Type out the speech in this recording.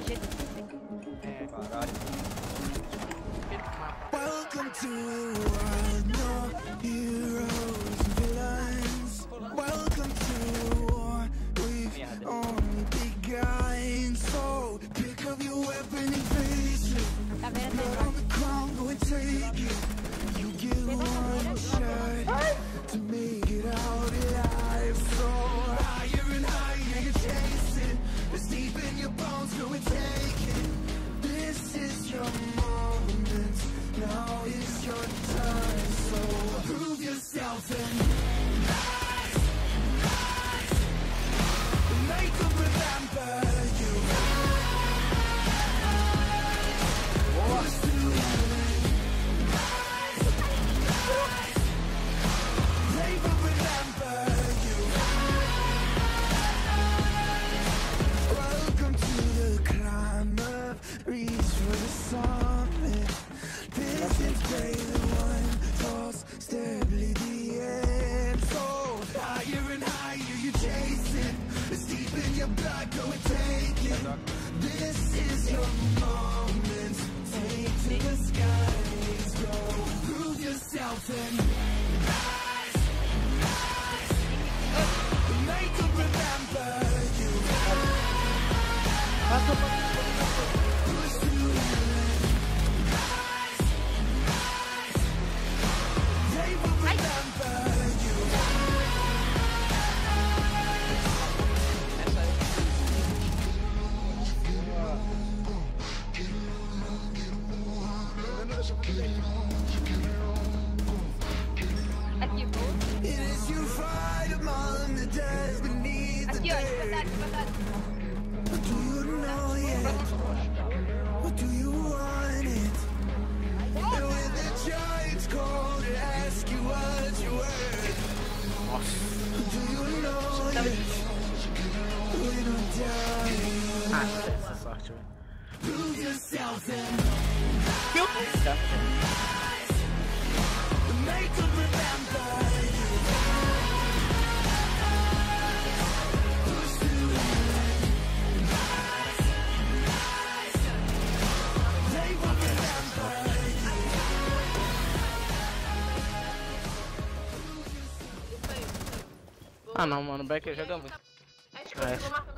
jeito assim. É, caralho. Welcome to a world, no heroes and villains. Welcome to a war, we've only begun. So pick up your weapon and face it. Blood on the ground, go and take it. You get one shot to make it out alive. So higher and higher you chase it. It's deep in your bones, go and take it. This is your moment. Now is your time, so prove yourself and rise, rise. Make them remember you. Push through it. Rise, rise. They will remember you. Welcome to the climb up, reach for the summit. Distance greater than one false step, lead the end. So higher and higher you chase it. It's deep in your blood, go and take it. This is your moment. Take to the skies, go prove yourself and rise, rise. Make them remember you. Push through it. They will remember you. Aqui, vou. It is you fight among the dead beneath the Aqui, ó, de dead. verdade, de verdade. What do you know yet? What do you want it? And when the giants call to ask you what you were, do you know yet? We don't die. Essa sorte, velho. Prove yourself and make them remember you. Push through it. Rise, rise. They will remember you. Ah não, mano, o Becker joga muito. Acho que eu vou marcar